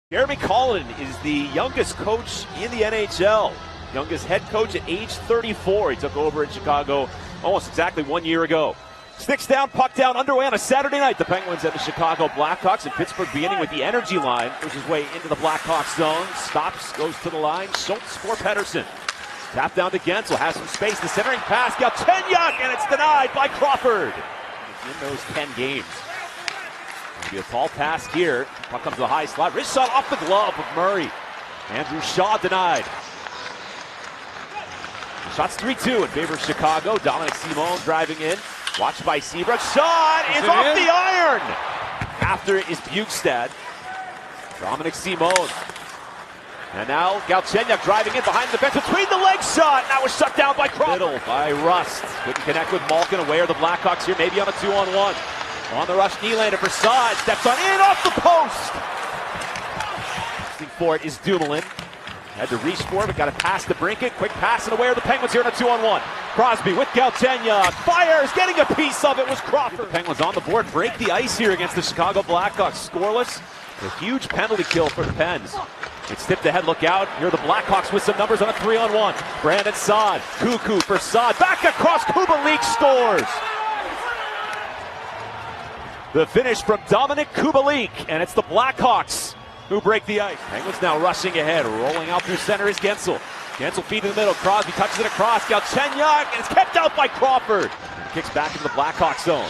Jeremy Collin is the youngest coach in the NHL. Youngest head coach at age 34. He took over in Chicago almost exactly 1 year ago. Sticks down, puck down, underway on a Saturday night. The Penguins and the Chicago Blackhawks, and Pittsburgh beginning with the energy line. Pushes his way into the Blackhawks zone. Stops, goes to the line. Schultz for Pettersson. Tap down to Gensel, has some space. The centering pass, Galchenyuk, and it's denied by Crawford. In those 10 games. It'll be a tall pass here. Puck comes to the high slot. Wrist shot off the glove of Murray. Andrew Shaw denied. The shot's 3-2 in favor of Chicago. Dominic Simone driving in. Watched by Seabrook. Shot is off the iron. After it is Bukestad. Dominic Simone. And now Galchenyuk driving in behind the bench between the legs shot. That was shut down by Crawford. Middle by Rust. Couldn't connect with Malkin. Away are the Blackhawks here, maybe on a 2-on-1. On the rush, Nylander for Saad. Steps on in off the post. For it is Dumoulin. Had to reach for it, but got a pass to Brinket. Quick pass and away are the Penguins here in a 2-on-1. Crosby with Galchenyuk. Fires, getting a piece of it was Crawford. The Penguins on the board, break the ice here against the Chicago Blackhawks. Scoreless. A huge penalty kill for the Pens. It's tipped ahead, look out. Here are the Blackhawks with some numbers on a 3-on-1. Brandon Saad. Cuckoo for Saad. Back across, Kubalik scores. The finish from Dominic Kubalik, and it's the Blackhawks who break the ice. Penguins now rushing ahead, rolling out through center is Gensel. Gensel feed in the middle, Crosby touches it across, Galchenyuk, and it's kept out by Crawford. And kicks back into the Blackhawks zone.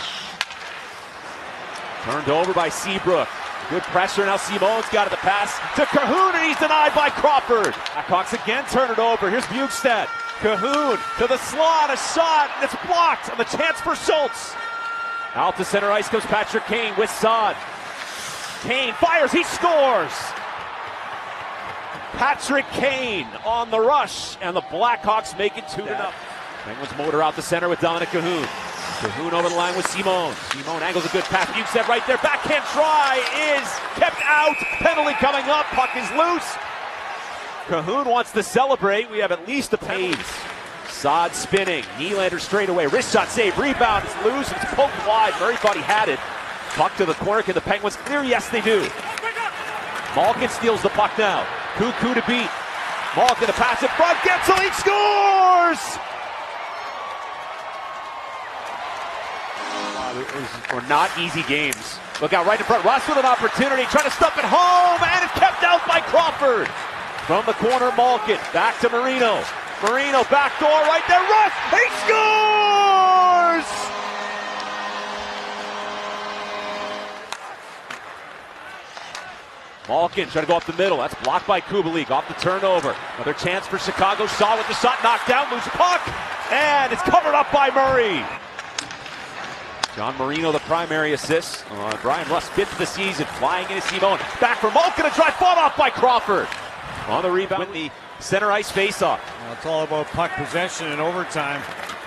Turned over by Seabrook. Good pressure, now Simone's got it, the pass to Cahoon, and he's denied by Crawford. Blackhawks again turn it over, here's Bukestad. Cahoon to the slot, a shot, and it's blocked, and the chance for Schultz. Out to center ice comes Patrick Kane with Saad. Kane fires, he scores! Patrick Kane on the rush, and the Blackhawks make it 2-0. Penguins motor out the center with Dominic Cahoon. Cahoon over the line with Simone. Simone angles a good pass. Bukestad right there. Backhand try is kept out. Penalty coming up. Puck is loose. Cahoon wants to celebrate. We have at least a penalty. Saad spinning. Nylander straight away. Wrist shot save. Rebound. It's loose. It's poked wide. Murray thought he had it. Puck to the corner. Can the Penguins clear? Yes, they do. Malkin steals the puck now. Cuckoo to beat. Malkin to pass in front. Gensel, he scores! These were not easy games. Look out right in front. Russ with an opportunity. Trying to stuff it home. And it's kept out by Crawford. From the corner, Malkin. Back to Marino. Marino, back door right there. Russ, he scores! Malkin trying to go up the middle. That's blocked by Kubalik. Off the turnover. Another chance for Chicago. Shaw with the shot knocked down. Loose puck. And it's covered up by Murray. John Marino, the primary assist. Brian Russ, 5th of the season. Flying into Simone. Back for Malkin. A try fought off by Crawford. On the rebound with the center ice faceoff. Well, it's all about puck possession and overtime.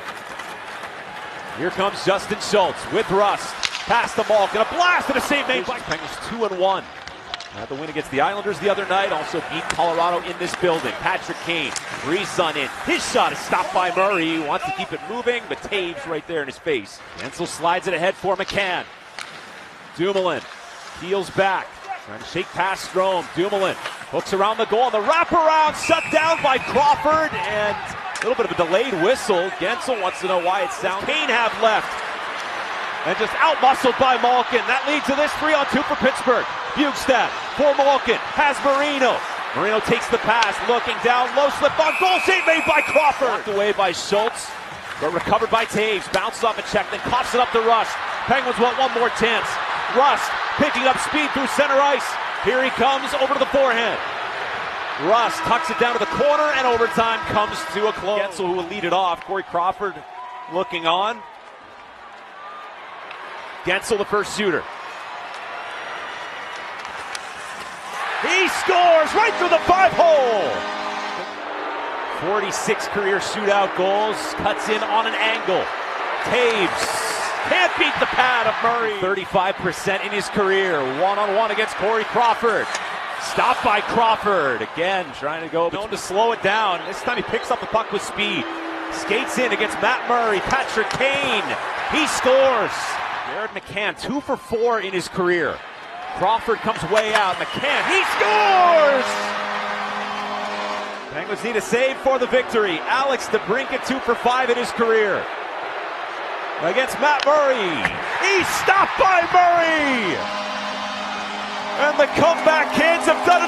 Here comes Justin Schultz with Rust. Pass to Malkin. A blast and a save made by Penguins 2-1. Had the win against the Islanders the other night. Also beat Colorado in this building. Patrick Kane, Brisson in. His shot is stopped by Murray. He wants to keep it moving, but Taves right there in his face. Gensel slides it ahead for McCann. Dumoulin peels back. Trying to shake past Strome. Dumoulin hooks around the goal. The wraparound shut down by Crawford. And a little bit of a delayed whistle. Gensel wants to know why it sounds. Kane have left. And just out-muscled by Malkin. That leads to this 3-on-2 for Pittsburgh. Bukestad for Malkin. Has Marino. Marino takes the pass. Looking down. Low slip on goal. Save made by Crawford. Knocked away by Schultz. But recovered by Taves. Bounced off a check. Then coughs it up to Rust. Penguins want one more chance. Rust picking up speed through center ice. Here he comes over to the forehand. Rust tucks it down to the corner. And overtime comes to a close. Gensel who will lead it off. Corey Crawford looking on. Gensel, the first shooter. He scores right through the 5-hole. 46 career shootout goals. Cuts in on an angle. Taves can't beat the pad of Murray. 35% in his career. One-on-one against Corey Crawford. Stopped by Crawford. Again, trying to go. Known to slow it down. This time he picks up the puck with speed. Skates in against Matt Murray. Patrick Kane. He scores. Jared McCann, 2 for 4 in his career. Crawford comes way out. McCann, he scores! Penguins need a save for the victory. Alex DeBrincat 2 for 5 in his career. Against Matt Murray. He's stopped by Murray! And the comeback kids have done